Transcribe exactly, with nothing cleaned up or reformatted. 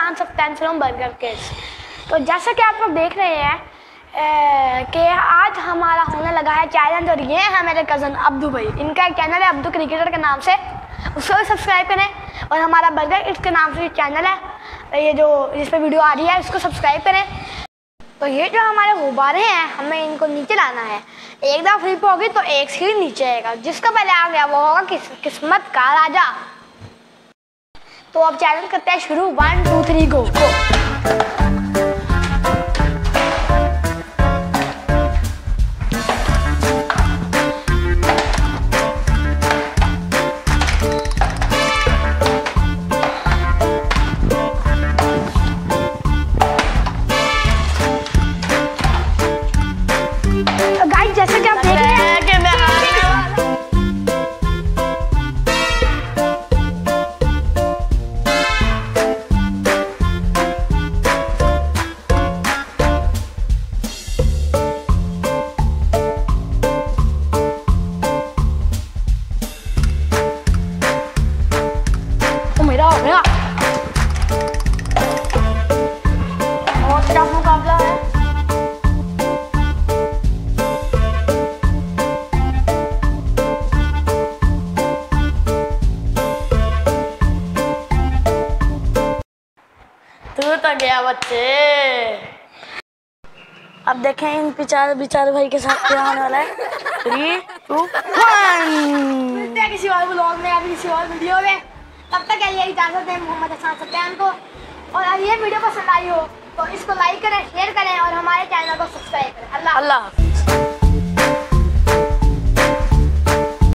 सांस of tension burger case. तो जैसा कि आप लोग देख रहे हैं कि आज हमारा होने लगा है चैलेंज, और ये है मेरे कज़न अब्दू भाई। इनका एक चैनल है अब्दू क्रिकेटर के नाम से, उसको भी सब्सक्राइब करें। और हमारा बर्गर इट्स के नाम से चैनल है, ये जो जिस पर वीडियो आ रही है उसको सब्सक्राइब करें। तो ये जो हमारे गुब्बारे हैं, हमें इनको नीचे लाना है। एक दफ़ा फ्लिप होगी तो एक सीढ़ी नीचे आएगा, जिसका पहले आ गया वो होगा किस, किस्मत का राजा। तो अब चैलेंज करते हैं शुरू। One two three go go. जैसे कि आप देख रहे हैं कि मैं तो मेरा हो गया। बहुत टफ मुकाबला है। तू तो गया बच्चे। अब देखें इन बेचारे बेचारे भाई के साथ क्या होने वाला है। Three two one. मिलते हैं किसी और ब्लॉग में या किसी और वीडियो में। तब तक के लिए इजाजत दें मोहम्मद हसन सत्यान को। और अगर ये वीडियो पसंद आई हो तो इसको लाइक करें, शेयर करें और हमारे चैनल को सब्सक्राइब करें। अल्लाह अल्लाह।